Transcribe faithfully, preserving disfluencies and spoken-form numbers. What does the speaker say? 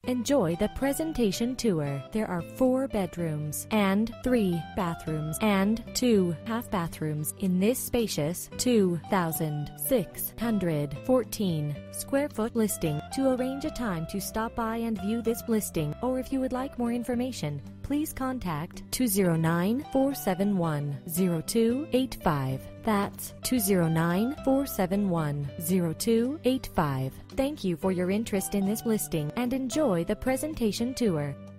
Enjoy the presentation tour. There are four bedrooms and three bathrooms and two half bathrooms in this spacious two thousand six hundred fourteen square foot listing. To arrange a time to stop by and view this listing, or if you would like more information, please contact two zero nine, four seven one, zero two eight five. That's two zero nine, four seven one, zero two eight five. Thank you for your interest in this listing and enjoy the presentation tour.